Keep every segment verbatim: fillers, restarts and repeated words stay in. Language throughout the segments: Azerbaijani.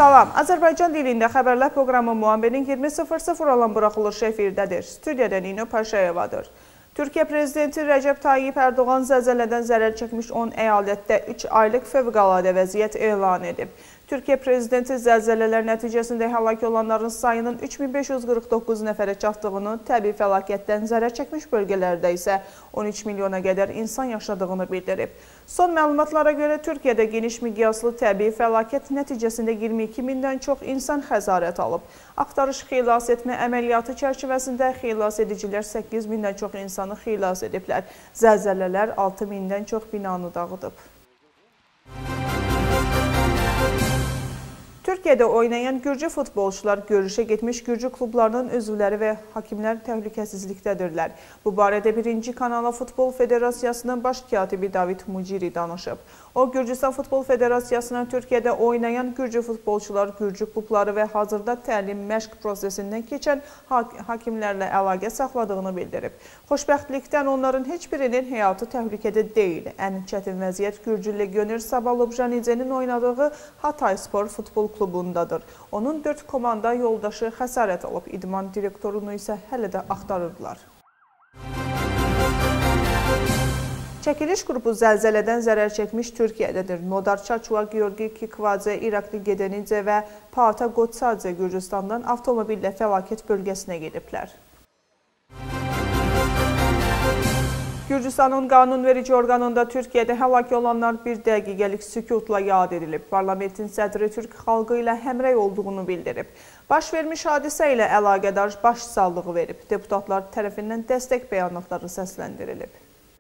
Salam, Azərbaycan dilində xəbərlər proqramı Muamberin iyirmi sıfır sıfır olan buraxılışı efirdədir. Studiyada Nino Paşayevadır. Türkiyə Prezidenti Rəcəb Tayyip Erdoğan zəlzələdən zərər çəkmiş on əyalətdə üç aylıq fövqəladə vəziyyət elan edib. Türkiyə Prezidenti zəlzələlər nəticəsində həlak olanların sayının üç min beş yüz qırx doqquz nəfərə çatdığını, təbii fəlakətdən zərər çəkmiş bölgələrdə isə on üç milyona qədər insan yaşadığını bildirib. Son məlumatlara görə Türkiyədə geniş miqyaslı təbii fəlakət nəticəsində iyirmi iki mindən çox insan xəsarət alıb. Axtarış xilas etmə əməliyyatı çərçivəsində xilas edicilər səkkiz mindən çox insanı xilas ediblər. Zəlzələlər altı mindən çox binanı dağıdıb. Türkiyədə oynayan Gürcü futbolçular görüşə getmiş Gürcü klublarının üzvləri və hakimlər təhlükəsizlikdədirlər. Bu barədə birinci Kanala Futbol Federasiyasının baş katibi David Muciri danışıb. O, Gürcüstan Futbol Federasiyasının Türkiyədə oynayan Gürcü futbolçular, Gürcü klubları və hazırda təlim məşq prosesindən keçən hakimlərlə əlaqə saxladığını bildirib. Xoşbəxtlikdən onların heç birinin həyatı təhlükədə deyil. Ən çətin vəziyyət Gürcü legioner Sabah Lobjanidzenin oynadığı Hatay Spor futbol klubundadır. Onun dörd komanda yoldaşı xəsarət alıb. İdman direktorunu isə hələ də axtarırlar. Çəkiliş qrupu zəlzələdən zərər çəkmiş Türkiyədədir. Nodar Çaçua, Georgi Kikvadze, İrakli Gedenidze və Pata Gotsadze Gürcüstandan avtomobillə fəlakət bölgəsinə gediblər. Gürcüstanın qanunverici orqanında Türkiyədə həlak olanlar bir dəqiqəlik sükutla yad edilib. Parlamentin sədri Türk xalqı ilə həmrəy olduğunu bildirib. Baş vermiş hadisə ilə əlaqədar başsağlığı verib. Deputatlar tərəfindən dəstək bəyanatları səsləndirilib.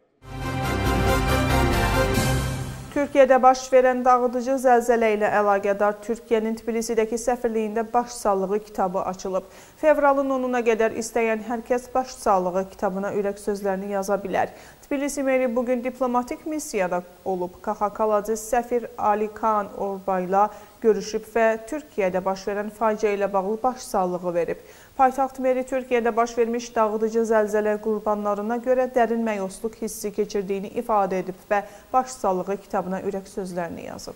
Türkiyədə baş verən dağıdıcı zəlzələ ilə əlaqədar Türkiyənin Tbilisidəki səfirliyində başsağlığı kitabı açılıb. Fevralın onuna qədər istəyən hər kəs başsağlığı kitabına ürək sözlərini yaza bilər. Tbilisi meri bugün diplomatik missiyada olub. Kaxakaladı səfir Ali Khan Orbayla görüşüb və Türkiyədə baş verən faciə ilə bağlı başsağlığı verib. Paytaxt meri Türkiyədə baş vermiş dağıdıcı zəlzələ qurbanlarına görə dərin məyusluq hissi keçirdiyini ifadə edib və başsağlığı kitabına ürək sözlərini yazıb.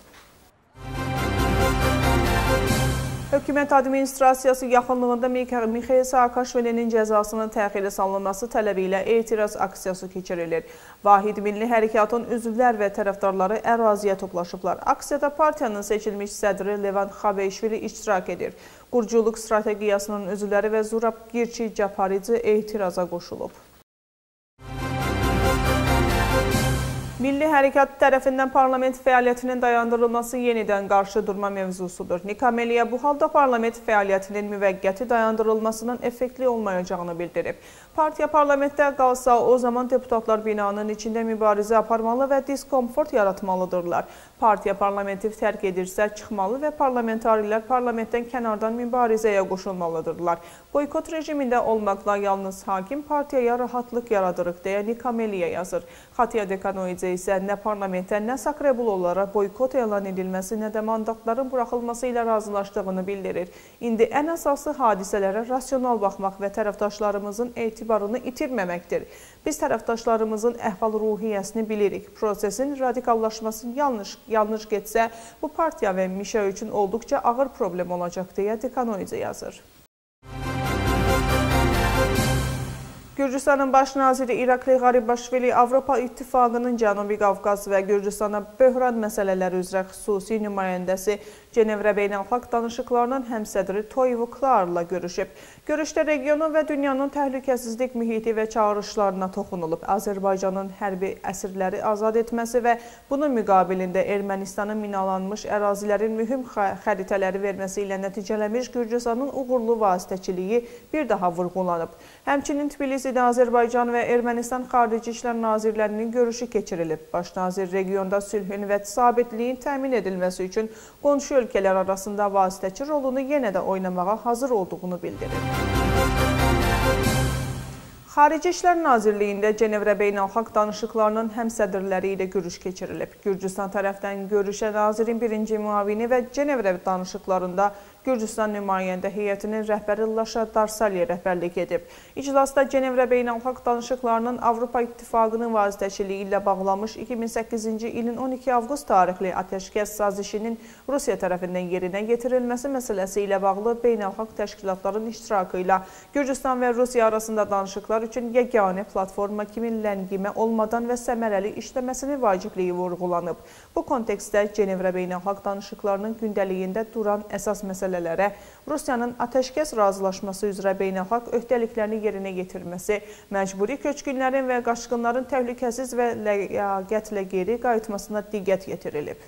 Hökumət administrasiyası yaxınlığında Mikhail Saakashvilinin cəzasının təxirə salınması tələbi ilə etiraz aksiyası keçirilir. Vahid Milli Hərəkatın üzvlər və tərəfdarları əraziyə toplaşıblar. Aksiyada partiyanın seçilmiş sədri Levan Xabeyşvili iştirak edir. Qurculuq strategiyasının üzvləri və Zurab Girçi Caparidze etiraza qoşulub. Milli Hərəkat tərəfindən parlament fəaliyyətinin dayandırılması yenidən qarşı durma mövzusudur. Nikameliya bu halda parlament fəaliyyətinin müvəqqəti dayandırılmasının effektli olmayacağını bildirib. Partiya parlamentdə qalsa o zaman deputatlar binanın içində mübarizə aparmalı və diskomfort yaratmalıdırlar. Partiya parlamenti tərk edirsə çıxmalı və parlamentarilər parlamentdən kənardan mübarizəyə qoşulmalıdırlar. Boykot rejimində olmaqla yalnız hakim partiyaya rahatlıq yaradırıq deyə Nikameliya yazır. Xatiya Dekanoidze isə nə parlamentə, nə Sakrebullara boykot elan edilməsi, nə də mandatların buraxılması ilə razılaşdığını bildirir. İndi ən əsası hadisələrə rasional baxmaq və tərəfdaşlarımızın etibarını itirməməkdir. Biz tərəfdaşlarımızın əhval-ruhiyyəsini bilirik. Prosesin radikallaşması yanlış, yanlış getsə, bu partiya və Mişa üçün olduqca ağır problem olacaq deyə Dekanoidze yazır. Gürcüstanın baş naziri İrakli Qaribaşvili Avropa İttifaqının Cənubi Qafqaz və Gürcüstana böhran məsələləri üzrə xüsusi nümayəndəsi Cenevrə beynəlxalq danışıqlarının həmsədri Toivo Klarla görüşüb. Görüşdə regionun və dünyanın təhlükəsizlik mühiti və çağırışlarına toxunulub. Azərbaycanın hərbi əsirləri azad etməsi və bunun müqabilində Ermənistanın minalanmış ərazilərin mühüm xəritələri verməsi ilə nəticələmiş Gürcüstanın uğurlu vasitəçiliyi bir daha vurğulanıb. Həmçinin Tbilisidə Azərbaycan və Ermənistan Xarici İşlər Nazirlərinin görüşü keçirilib. Baş nazir regionda sülhün və sabitliyin təmin edilməsi üçün qonşu ölkələr arasında vasitəçi rolunu yenə də oynamağa hazır olduğunu bildirir. Xarici İşlər Nazirliyində Cenevrə beynəlxalq danışıqlarının həmsədrləri ilə görüş keçirilib. Gürcüstan tərəfdən görüşə nazirin birinci müavini və Cenevrə danışıqlarında Gürcüstan nümayəndə heyətinin rəhbəri Laşa Darsalye rəhbərlik edib. İclasda Cenevrə beynəlxalq danışıqlarının Avropa İttifaqının vasitəçiliyi ilə bağlanmış iki min səkkizinci ilin on iki avqust tarixli atəşkəs sazişinin Rusiya tərəfindən yerinə yetirilməsi məsələsi ilə bağlı beynəlxalq təşkilatların iştirakı ilə Gürcüstan və Rusiya arasında danışıqlar üçün yeganə platforma kimi ləngimə olmadan və səmərəli işləməsinin vacibliyi vurğulanıb. Bu kontekstdə Cenevrə beynəlxalq danışıqlarının gündəliyində duran əsas məsələlərə Rusiyanın atəşkəs razılaşması üzrə beynəlxalq öhdəliklərini yerinə yetirməsi, məcburi köçkünlərin və qaçqınların təhlükəsiz və ləyaqətlə geri qayıtmasına diqqət yetirilib.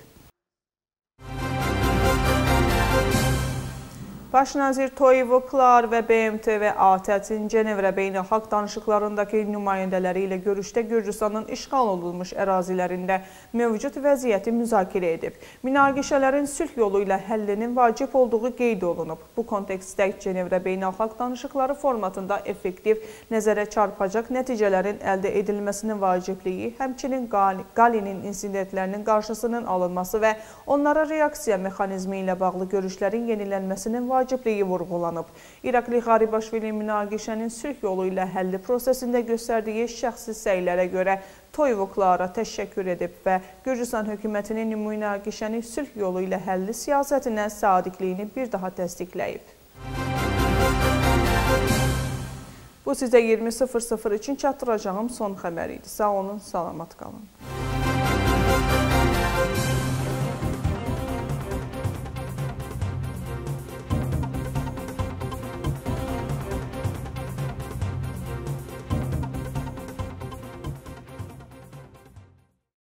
Baş nazir Toyevoklar və B M T və A T Ə-in Cenevrə beynəlxalq danışıqlarındakı nümayəndələri ilə görüşdə Gürcüstanın işğal olunmuş ərazilərində mövcud vəziyyəti müzakirə edib. Münaqişələrin sülh yolu ilə həllinin vacib olduğu qeyd olunub. Bu kontekstdə Cenevrə beynəlxalq danışıqları formatında effektiv, nəzərə çarpacaq nəticələrin əldə edilməsinin vacibliyi, həmçinin Qalinin insidentlərinin qarşısının alınması və onlara reaksiya mexanizmi ilə bağlı görüşlərin yenilənməsinin vacibliyi vacibliyi vurğulanıb. İrakli Qaribaşvili münaqişənin sülh yolu ilə həlli prosesində göstərdiyi şəxsi səylərə görə Toyevoklara təşəkkür edib və Gürcüstan hökumətinin münaqişəni sülh yolu ilə həlli siyasətinə sadiqliyini bir daha təsdiqləyib. Bu sizə iyirmi sıfır sıfır üçün çatdıracağım son xəbər idi. Sağ olun, salamat qalın.